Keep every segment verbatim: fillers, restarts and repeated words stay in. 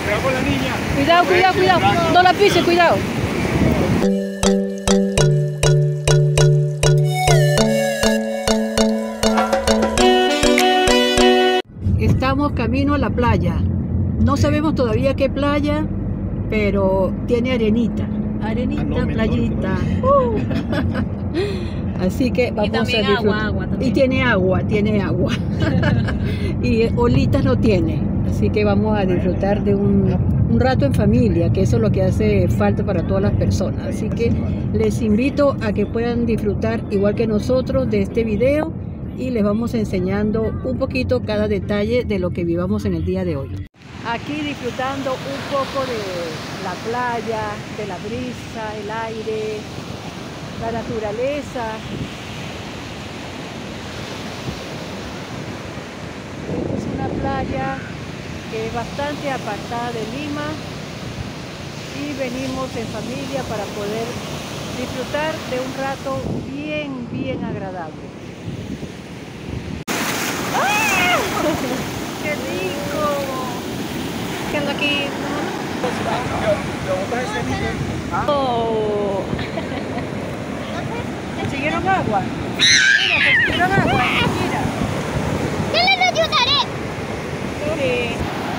Cuidado con la niña. Cuidado, cuidado, cuidado. No la pise, cuidado. Estamos camino a la playa. No sabemos todavía qué playa, pero tiene arenita. Arenita, Ah, no, playita. Uh. Así que vamos y también a disfrutar. agua, agua también. Y tiene agua, tiene agua. Y olitas no tiene. Así que vamos a disfrutar de un, un rato en familia, que eso es lo que hace falta para todas las personas. Así que les invito a que puedan disfrutar igual que nosotros de este video y les vamos enseñando un poquito cada detalle de lo que vivamos en el día de hoy. Aquí disfrutando un poco de la playa, de la brisa, el aire, la naturaleza. Esta es una playa que es bastante apartada de Lima y venimos en familia para poder disfrutar de un rato bien, bien agradable. ¡Ah! ¡Qué rico! ¿Qué ando aquí? Oh. ¿Consiguieron agua? Mira, consiguieron agua. Mira. Yo les ayudaré. Sí.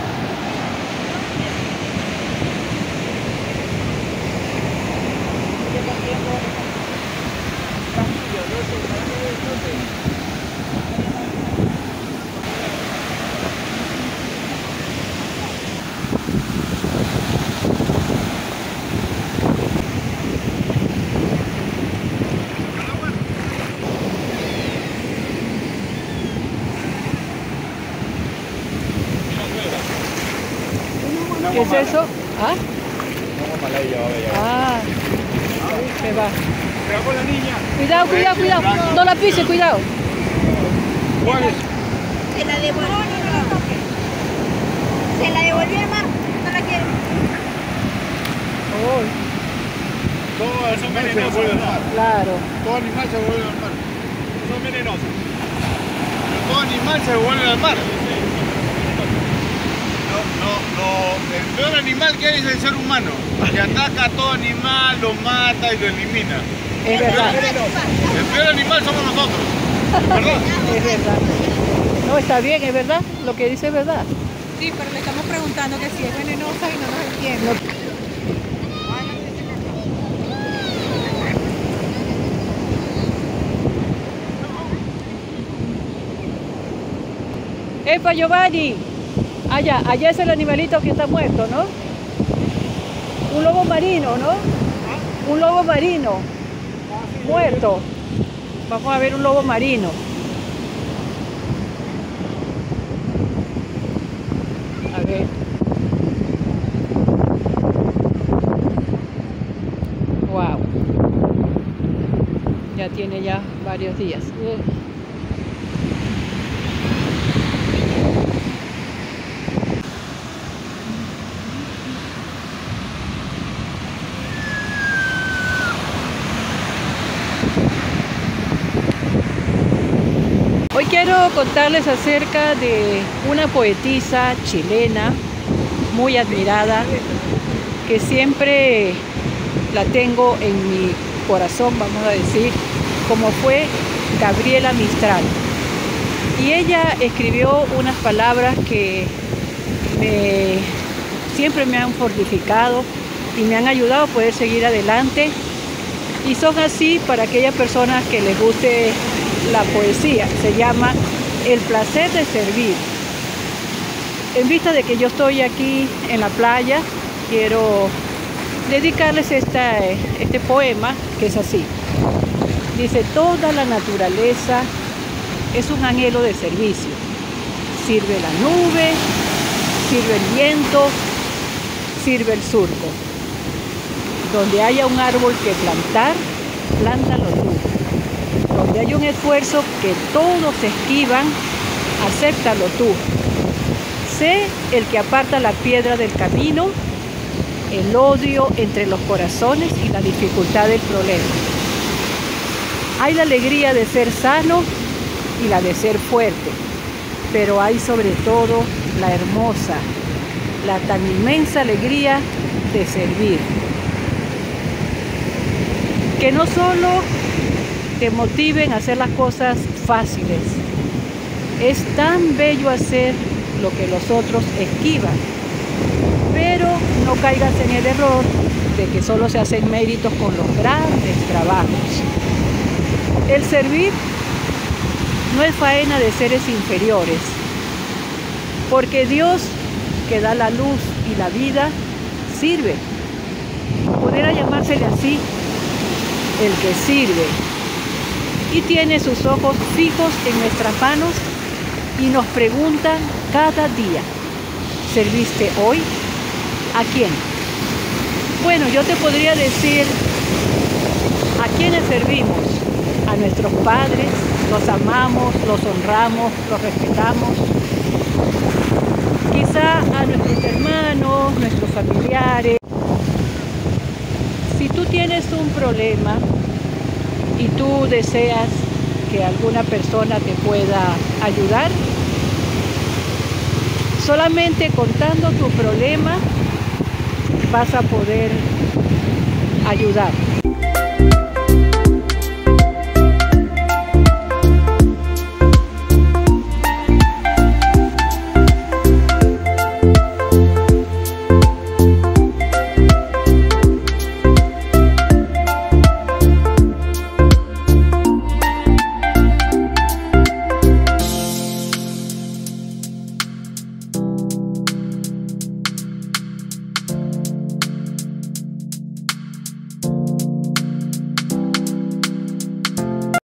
¿Qué es eso? ¿Ah? Ah, se va. Cuidado con la niña. Cuidado, cuidado, cuidado. No la pise, cuidado. ¿Cuál es? Se la devolvió. No, no, no la toque. Se la devolvió, hermano. No la quiero. Oh, Todo son venenosos al mar. claro. Todo animal se vuelve al mar. Son venenosos. Todo animal se vuelve al mar. No, no, no. El peor animal que hay es el ser humano, que ataca a todo animal, lo mata y lo elimina. Es verdad, El peor animal somos nosotros. ¿Verdad? es verdad. No, está bien, es verdad. Lo que dice es verdad. Sí, pero le estamos preguntando que si es venenosa y no nos entiende. No. ¡Epa, Giovanni! Allá, allá es el animalito que está muerto, ¿no? Un lobo marino, ¿no? Un lobo marino. Muerto. Vamos a ver un lobo marino. A ver. Wow. Ya tiene ya varios días. Hoy quiero contarles acerca de una poetisa chilena muy admirada, que siempre la tengo en mi corazón, vamos a decir, como fue Gabriela Mistral. Y ella escribió unas palabras que me, siempre me han fortificado y me han ayudado a poder seguir adelante. Y son así para aquellas personas que les guste la poesía. Se llama El placer de servir. En vista de que yo estoy aquí en la playa, quiero dedicarles esta, este poema, que es así. Dice: toda la naturaleza es un anhelo de servicio. Sirve la nube, sirve el viento, sirve el surco. Donde haya un árbol que plantar, plántalo tú. Donde hay un esfuerzo que todos esquivan, acéptalo tú. Sé el que aparta la piedra del camino, el odio entre los corazones y la dificultad del problema. Hay la alegría de ser sano y la de ser fuerte, pero hay sobre todo la hermosa, la tan inmensa alegría de servir. Que no solo te motiven a hacer las cosas fáciles, es tan bello hacer lo que los otros esquivan, pero no caigas en el error de que solo se hacen méritos con los grandes trabajos. El servir no es faena de seres inferiores, porque Dios, que da la luz y la vida, sirve. Pudiera llamársele así, el que sirve, y tiene sus ojos fijos en nuestras manos y nos preguntan cada día, ¿serviste hoy? ¿A quién? Bueno, yo te podría decir, ¿a quiénes servimos? A nuestros padres, los amamos, los honramos, los respetamos. Quizá a nuestros hermanos, nuestros familiares. Si tú tienes un problema y tú deseas que alguna persona te pueda ayudar, solamente contando tu problema vas a poder ayudar.